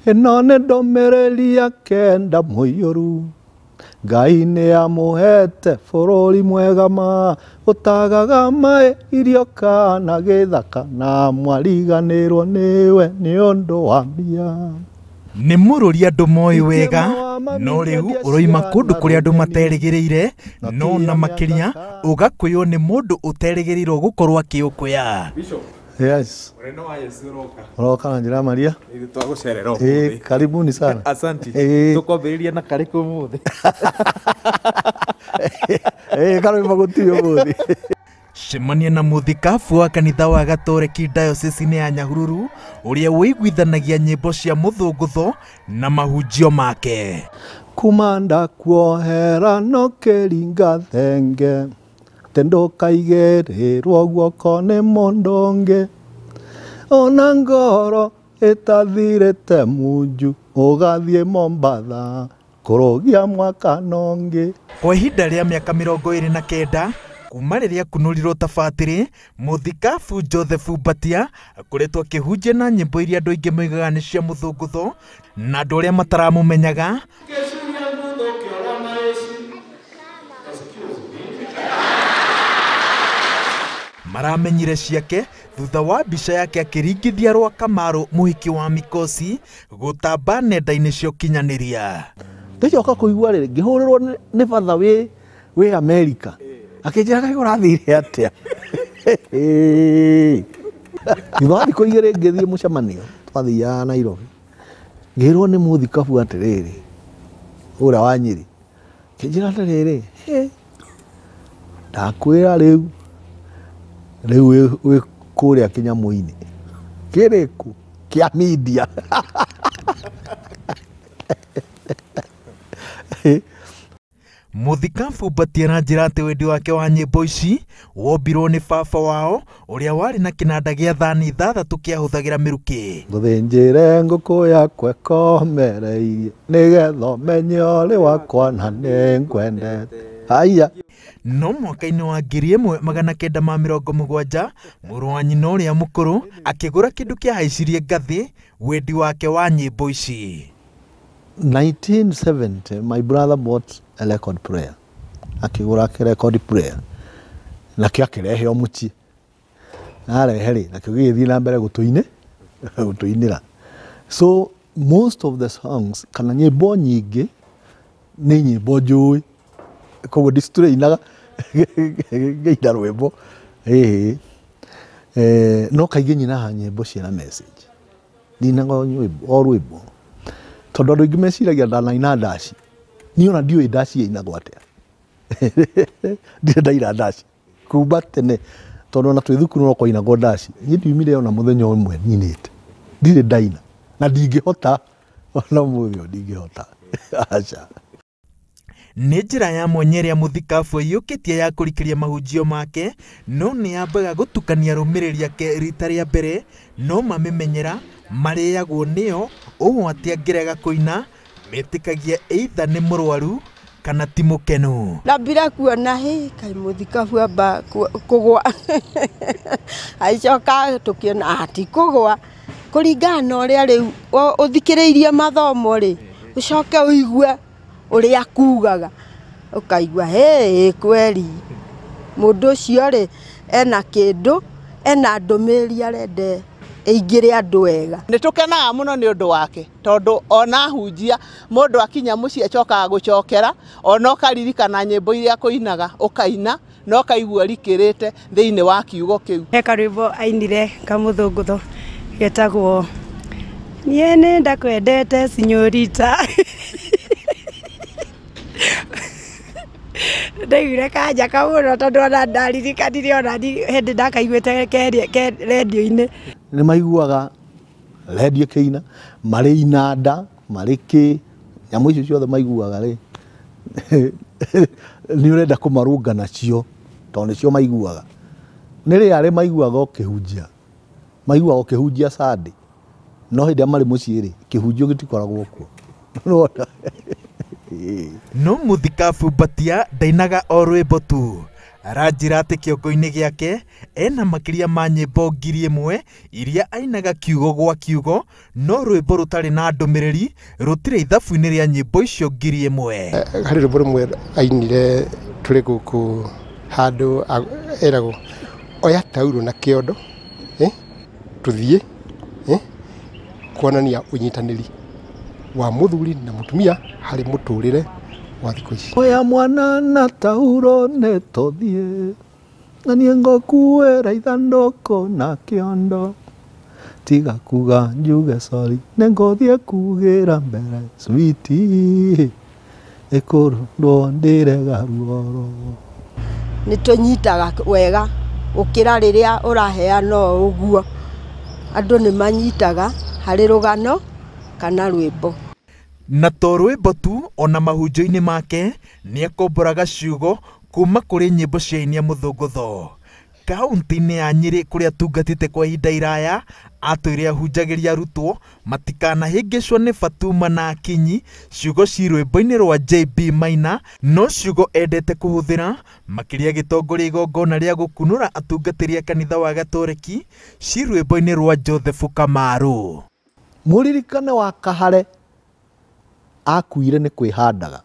ĩno nĩ ndũmĩrĩri ya kenda mũiyũru Ngai nĩamũhete bũrũri mwega ma ũtagaga maĩ irio kana gĩthaka na mwariganĩrwo nĩwe nĩ ũndũ wa mbia. Nĩ mũrũri andũ moĩ wega no rĩu ũroima kũndũ kũrĩa andũ materĩgĩrĩire no na makĩria ũgakwĩywo nĩ mũndũ ũterĩgĩrĩirwo gũkorwo akĩũkwĩya. Yes. Uroka na njĩra Maria. Twagucererwo. Karibuni sana. Asante. Tukwambĩrĩria na karĩkũ mũthĩ. Karĩkũ magũtio mũthĩ. Cemania na mũthikabu wa kanitha wa Gatoreki Diocese-inĩ ya Nyahururu ũrĩa wĩiguithanagia nyĩmbo cia mũthũngũtho na mahunjio make. Kumanda kuohera no kĩringa thenge tendo kaigĩrĩrwo guoko nĩ mũndũ ũngĩ ona ngoro ĩtathirĩte munju ũgathiĩ Mombatha kũrũgia mwaka nongĩ. Kwa ihinda rĩa mĩaka 29 kuma rĩrĩa kunũrirwo tabatĩrĩ mũthikabu Joseph Mbatia akoretwo akĩhunjia na nyĩmbo iria andũ aingĩ moigaga nĩ cia mũthũngũtho na andũ arĩa mataramũmenyaga maramenyire ciake thutha wa mbica yake akĩringithia rwa Kamarũ mũhiki wa Mikosi gũtamba nenda-inĩ cia ũkinyanĩria. Ndacoka kũigua rĩrĩ ngĩhũrĩrwo nĩ batha wĩ Amerika akĩnjĩra kaĩ ũrathire atĩa. Thutha wa thikũ igĩrĩ ngĩthiĩ mũcemanio twathiaga Nairobi ngĩrwo nĩ mũthikabu atĩrĩrĩ ũrĩa wa Nyĩrĩ akĩnjĩra atĩrĩrĩ ndakwĩra rĩu wĩ kũrĩa kĩnyamũ-inĩ kĩrĩkũ kĩa media. Mũthikabu Mbatia aranjĩra atĩ wendi wake wa nyĩmbo ici wombirwo nĩ baba wao ũrĩa warĩ na kĩnanda gĩa thani 6 kĩahũthagĩra mĩrukĩ. Ngũthĩnjĩre ngũkũ yakwa ĩkomereirie nĩgetha ũmenye ũrĩ wakwa na nĩngwendete. Haya. No mwaka-inĩ wa 1970 mũrũ wa nyina ũrĩa mũkũrũ akĩgũra kĩndũ kĩahaicirie ngathĩ wendi wake wa nyĩmbo ici. 1970 my brother bought a record player. Akĩgũra record player nakĩo akĩrehe mũciĩ arehe rĩ nakĩo gĩgĩthiĩ na mbere gũtũinĩra. So most of the songs kana nyĩmbo nyingĩ nĩ nyĩmbo njũĩ koguo ndicitũrĩinaga ngĩina rwĩmbo no kaingĩ nyinaga nyĩmbo ciĩna message ndinaga o rwĩmbo tondũ andũ aingĩ meciragia ndanaina ndaci niĩ ona ndiũĩ ndaci ĩinagwo atĩa. Ndirĩ ndaina ndaci kuma tene tondũ ona twĩ thukuru no kũinagwo ndaci niĩ ndiumire ona mũthenya ũmwe nyinĩte ndirĩ ndaina na ndingĩhota ona mũthĩ ndingĩhota. Aca. Nĩ njĩra ya mwanya ĩrĩa mũthikabu aiyũkĩtie ya kũrikĩria mahunjio make no nĩ yambaga gũtukania rũmĩrĩri yake rita rĩa mbere no mamĩmenyera marĩagwo nĩyo ũũ atĩ angĩrega kũina metĩkagia either nĩ mũrwaru kana ti mũkenu. Ndambire kuona kaĩ mũthikabu amba kũgwa aicoka tũkĩona ati kũgwa kũringana na ũrĩa rĩu ũthikĩrĩirie mathomo rĩ ũcoke ũigue ũrĩa akugaga ũkaigua kweri mũndũ ũcio rĩ ena kĩndũ ena ndũmĩrĩri arende ĩingĩre andũ wega. Nĩ tũkenaga mũno nĩ ũndũ wake tondũ ona hunjia mũndũ akinya mũciĩ acokaga gũcokera ona ũkaririkana nyĩmbo iria kũinaga ũkaina no kaigua rikĩrĩte thĩinĩ wa kiugo kĩu. He karwĩmbo ainire kamũthũngũtho getagwo niĩ nĩ ndakwendete sinyorita. Ndaiguire kanja kamũno tondũ ona ndaririkanire ona hĩndĩ ndakaiguĩte redio-inĩ. Nĩ maiguaga redio kĩina marĩ inanda marĩ kĩ nyamũ icio ciothe maiguaga rĩ nĩ ũrenda kũmarũnga nacio tondũ nĩcio maiguaga. Nĩ rĩ arĩ maiguaga ũkĩhunjia Sunday no hĩndĩ ĩrĩa marĩ mũciĩ rĩ kĩhunjio gĩtikoragwo kuo. No mũthikabu Mbatia ndainaga o rwĩmbo tu aranjĩra atĩ kĩongo-inĩ gĩake ena makĩria ma nyĩmbo 1000 iria ainaga kiugo gwa kiugo, no rwĩmbo rũtarĩ na ndũmĩrĩri rũtirĩ ithabu-inĩ rĩa nyĩmbo icio 1000. Harĩ rwĩmbo rũmwe ainire tũrĩ gũkũ handũ eragwo oya tauro na kĩondo tũthiĩ kuonania ũnyitanĩri wa mũthuri na mũtumia harĩ mũtũrĩre wa thikũ ici. Oya mwana na tauro nĩ tũthiĩ, na niĩ ngũkuĩra ithandũkũ na kĩondo, tiga kuga njuge sorry, nĩ ngũthiĩ kugĩra mbere switi ĩkũrũndwo ndĩrega ruoro. Nĩ tũnyitaga wega gũkĩra rĩrĩa ũraheana ũguo, andũ nĩ manyitaga harĩ rũgano kana rwĩmbo. Na to rwĩmbo tu, ona mahunjio-inĩ make nĩ akomboraga ciugo kuma kũrĩ nyĩmbo cia Inia Mũthũngũtho. Kaunti-inĩ ya Nyĩrĩ kũrĩa tungatĩte kwa ihinda iraya, atũire ahunjagĩria arutwo matikanahĩngĩcwo nĩ Fatuma na Akinyi, ciugo ci rwĩmbo-inĩ rwa JB Maina, no ciugo endete kũhũthĩra makĩria gĩtongoria igongona rĩa gũkunũra atungatĩri a kanitha wa Gatoreki, ci rwĩmbo-inĩ rwa Joseph Kamaru. Mũririkane wa Kahare akuire nĩ kwĩhandaga.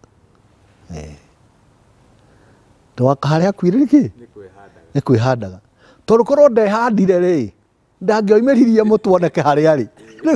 Wa Kahare akuire nĩkĩ? Nĩ kwĩhandaga. Tondũ korwo ndehandire rĩ, ndangĩoimĩririe mũtwe oneke harĩa arĩ.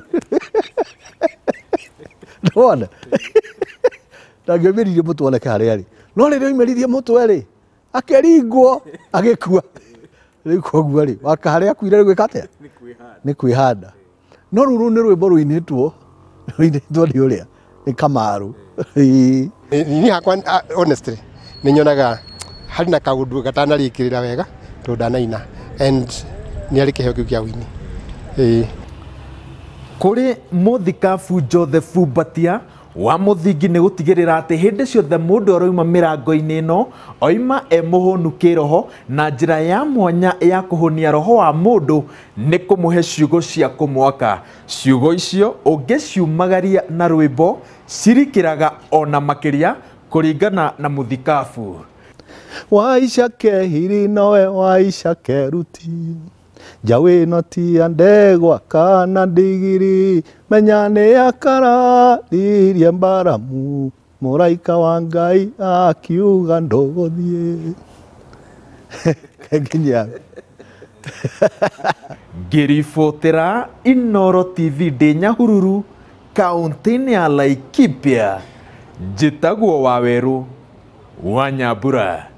Ndona? Ndangĩoimĩririe mũtwe oneke harĩa arĩ. No rĩrĩa oimĩririe mũtwe rĩ, akĩringwo agĩkua. Rĩu koguo rĩ, wa Kahare akuire gwĩka atĩa? Nĩ kwĩhanda. No rũrũ nĩ rwĩmbo rũinĩtwo nĩ ũrĩa nĩ Kamaru. Niĩ hakwa honestly nĩ nyonaga harĩ na kaũndũ gatanarĩkĩrĩra wega tondũ ndanaina and nĩ arĩ kĩheo kĩu kĩa wini. Kũrĩ mũthikabu Joseph Mbatia wa mũthingi nĩ gũtigĩrĩra atĩ hĩndĩ ciothe mũndũ aroima mĩrango-inĩ ĩno oima mũhũnu kĩroho, na njĩra ya mwanya ya kũhonia roho wa mũndũ nĩ kũmũhe ciugo cia kũmwaka. Ciugo icio ũngĩciumagaria na rwĩmbo cirikĩraga ona makĩria kũringana na mũthikabu. Waisha kehiri nowe waisha keruti, jawe no ti andegwa kana ndigiri, menya nĩ akara iria mbaramu, mũraika wa Ngai akiuga ndũgũthiĩ. Nginya ngĩribotera Inooro TV ndĩ Nyahururu, kaunti-inĩ ya Laikipia, njĩtagwo Waweru wa Nyambura.